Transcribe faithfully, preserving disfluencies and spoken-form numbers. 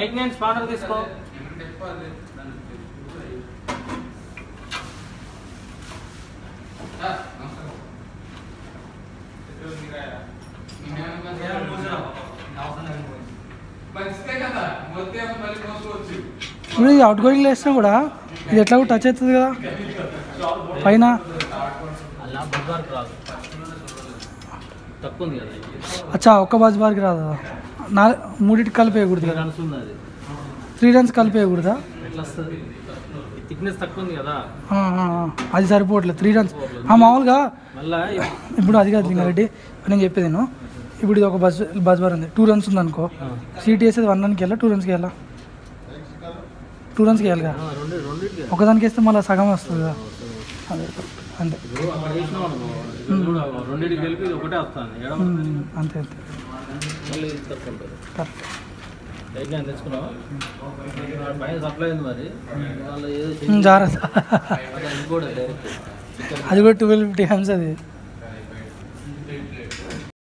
Eight nine spanner తీసుకో. ఇప్పుడు ఇది అవుట్ గోయింగ్ వేసినా కూడా ఇది ఎట్లా టచ్ అవుతుంది కదా పైన. అచ్చా ఒక్క బస్ బార్కి రాదా? నా మూడింటికి కలిపి వేయకూడదు కదా? త్రీ రన్స్ కలిపి వేయకూడదా? అది సరిపోవట్లేదు త్రీ రన్స్ మామూలుగా. ఇప్పుడు అది కాదు లింగారెడ్డి నేను చెప్పేది నేను. ఇప్పుడు ఇది ఒక బస్ బస్ బార్ ఉంది, టూ రన్స్ ఉంది అనుకో, సీట్ వేసేది వన్ రన్కి వెళ్ళా టూ రన్స్కి వెళ్ళా? టూ రన్స్కి వెళ్ళాలి కదా, ఒకదానికి వేస్తే మళ్ళీ సగం వస్తుంది కదా. అదే అంతే అంతే అంతే కరెక్ట్. జాగ్రత్త, అది కూడా ట్వెల్వ్ ఫిఫ్టీ హమ్స్ అది.